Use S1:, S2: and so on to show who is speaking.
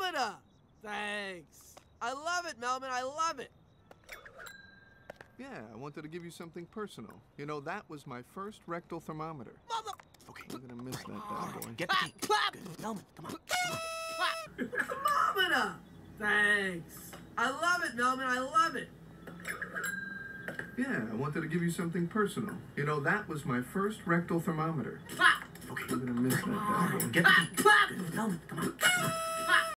S1: Phenomena! Thanks. I love it, Melvin. I love it.
S2: Yeah, I wanted to give you something personal. You know, that was my first rectal thermometer.
S1: Mother...
S2: Okay. I'm gonna miss that bad boy.
S3: Get the key. Good. Melvin, come on.
S1: Phenomena! Thanks. I love it, Melvin. I love it.
S2: Yeah, I wanted to give you something personal. You know, that was my first rectal thermometer.
S3: Okay.
S2: I'm gonna miss that bad boy.
S3: Get the key. Good. Melvin, come on.